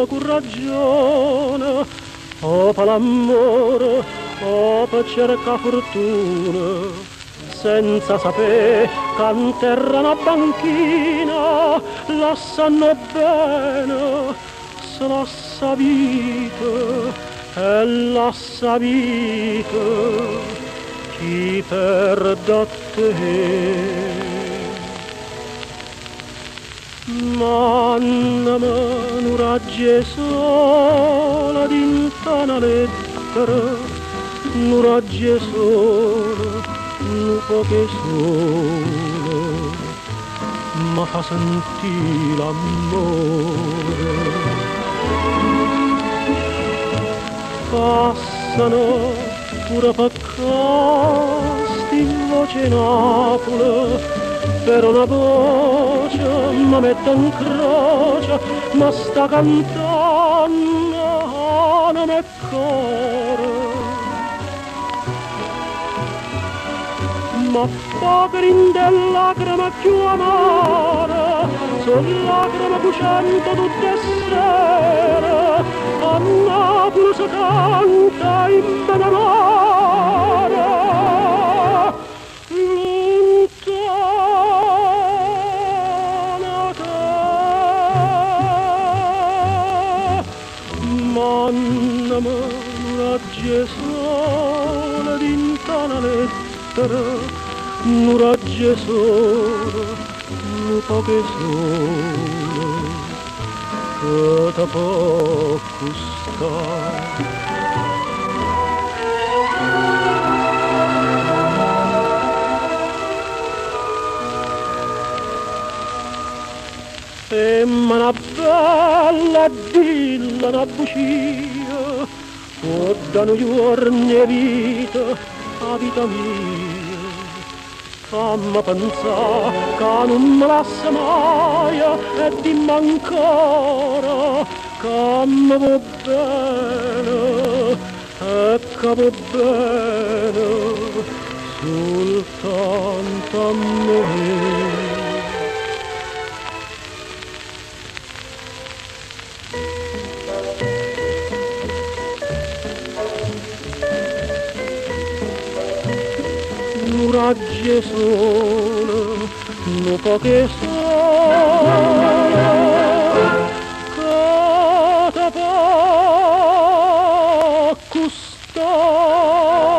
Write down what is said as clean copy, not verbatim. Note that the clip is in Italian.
solo con ragione, o per l'amore, o per cercare fortuna, senza sapere che in terra una banchina la sanno bene, se la sa vita e la sa vita chi perde te. Mandami un raggio solo dinta una lettera, un raggio solo, un poco solo, ma fa sentire l'amore. Passano pure per sti voce Napoli, per una voce mi metto in croce, ma sta cantando non è cuore. Ma poveri delle lacrime più amare, sono lacrime cucente tutte sere, a Napoli si canta in benamore. Mandami un raggio solo dinta una lettera, un raggio solo, un poco solo, che ti può costare. E ma una bella dilla, una bugia, può dare giorni e vita a vita mia. Fammi pensare che non mi lascia mai e dimmi ancora che mi va bene e che va bene soltanto a me. Un raggio solo, un poco solo, che ti può costare.